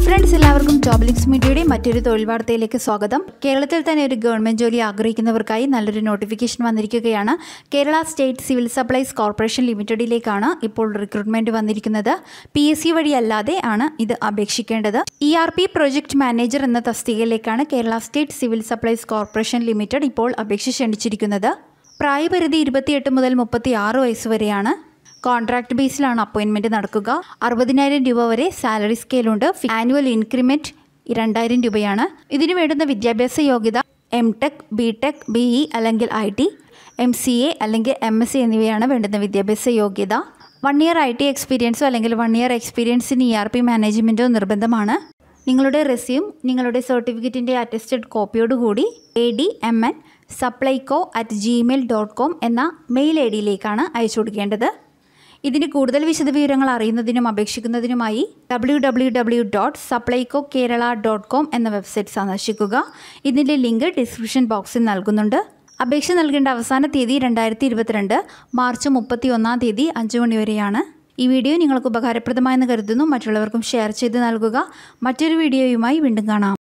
Friends, എല്ലാവർക്കും job links മീഡിയയുടെ മറ്റൊരു തൊഴിൽ വാർത്തയിലേക്ക് സ്വാഗതം. കേരളത്തിൽ തന്നെ ഒരു ഗവൺമെന്റ് ജോലി ആഗ്രഹിക്കുന്നവർക്കായി നല്ലൊരു നോട്ടിഫിക്കേഷൻ വന്നിരിക്കുകയാണ്. Kerala state civil supplies corporation ലിമിറ്റഡിലേക്കാണ് ഇപ്പോൾ റിക്രൂട്ട്മെന്റ് വന്നിരിക്കുന്നത്. PSC വഴിയല്ലാതെ ആണ് ഇത് അപേക്ഷിക്കേണ്ടത്. ERP പ്രൊജക്ട് മാനേജർ എന്ന തസ്തികയിലേക്കാണ് Kerala state civil supplies corporation limited ഇപ്പോൾ അപേക്ഷ ക്ഷണിച്ചിരിക്കുന്നത്. പ്രായപരിധി 28 മുതൽ 36 വയസ്സ് വരെയാണ്. കോൺട്രാക്ട് ബേസിലാണ് അപ്പോയിൻമെൻറ്റ് നടക്കുക. 60,000 രൂപ വരെ സാലറി സ്കെയിലുണ്ട്. ആനുവൽ ഇൻക്രിമെൻറ്റ് 2,000 രൂപയാണ്. ഇതിനു വേണ്ടുന്ന വിദ്യാഭ്യാസ യോഗ്യത MTech, BTech, BE അല്ലെങ്കിൽ IT, MCA അല്ലെങ്കിൽ MSc എന്നിവയാണ് വേണ്ടുന്ന വിദ്യാഭ്യാസ യോഗ്യത. 1 ഇയർ IT എക്സ്പീരിയൻസോ അല്ലെങ്കിൽ 1 ഇയർ എക്സ്പീരിയൻസ് ഇൻ ERP മാനേജ്മെൻറ്റോ നിർബന്ധമാണ്. നിങ്ങളുടെ റെസ്യൂം നിങ്ങളുടെ സർട്ടിഫിക്കറ്റിൻ്റെ അറ്റസ്റ്റഡ് കോപ്പിയോടുകൂടി admin@supplyco@gmail.com എന്ന മെയിൽ ID-യിലേക്കാണ് അയച്ചു കൊടുക്കേണ്ടത്. ഇതിന് കൂടുതൽ വിശദവിവരങ്ങൾ അറിയുന്നതിനും അപേക്ഷിക്കുന്നതിനുമായി www.supplycokerala.com എന്ന വെബ്സൈറ്റ് സന്ദർശിക്കുക. ഇതിൻ്റെ ലിങ്ക് ഡിസ്ക്രിപ്ഷൻ ബോക്സിൽ നൽകുന്നുണ്ട്. അപേക്ഷ നൽകേണ്ട അവസാന തീയതി 2022 മാർച്ച് 31 5 മണി വരെയാണ്. ഈ വീഡിയോ നിങ്ങൾക്ക് ഉപകാരപ്രദമായെന്ന് കരുതുന്നു. മറ്റുള്ളവർക്കും ഷെയർ ചെയ്ത് നൽകുക. മറ്റൊരു വീഡിയോയുമായി വീണ്ടും കാണാം.